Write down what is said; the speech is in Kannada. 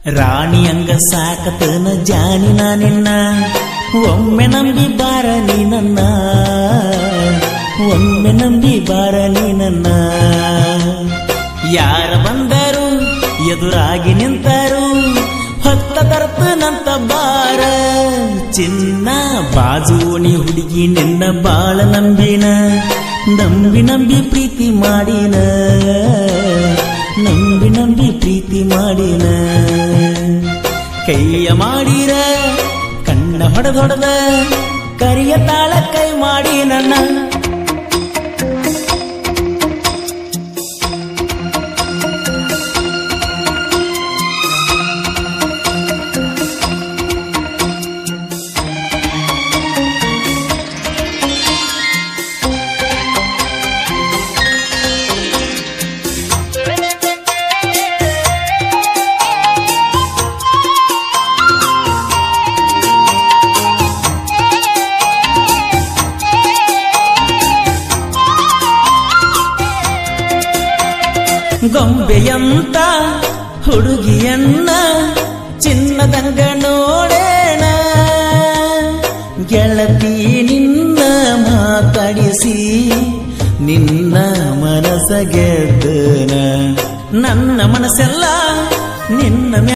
ರಾಣಿ ಅಂಗ ಸಾಕತನ ಜಾನಿನ ನಿನ್ನ ಒಮ್ಮೆ ನಂಬಿ ಬಾರ ನೀ ನನ್ನ ಒಮ್ಮೆ ನಂಬಿ ಬಾರ ನೀ ನನ್ನ ಯಾರ ಬಂದರು ಎದುರಾಗಿ ನಿಂತರು ಹೊತ್ತ ತರ್ತನಂತ ಬಾರ ಚಿನ್ನ ಬಾಜುನಿ ಹುಡುಗಿ ನಿನ್ನ ಬಾಳ ನಂಬಿನ ನಂಬಿ ನಂಬಿ ಪ್ರೀತಿ ಮಾಡಿನ ನಂಬಿ ನಂಬಿ ಪ್ರೀತಿ ಮಾಡಿನ ಕೈಯ ಮಾಡಿರ ಕಣ್ಣ ಹೊಡೆದೊಡೆದ ಕರಿಯ ತಾಳ ಕೈ ಮಾಡಿ ನನ್ನ ಗೊಂಬೆಯಂತ ಹುಡುಗಿಯನ್ನ ಚಿನ್ನದಂಗ ನೋಡೇಣ ಗೆಳತಿ ನಿನ್ನ ಮಾತಾಡಿಸಿ ನಿನ್ನ ಮನಸ ಗೆದ್ದನ ನನ್ನ ಮನಸ್ಸೆಲ್ಲ ನಿನ್ನ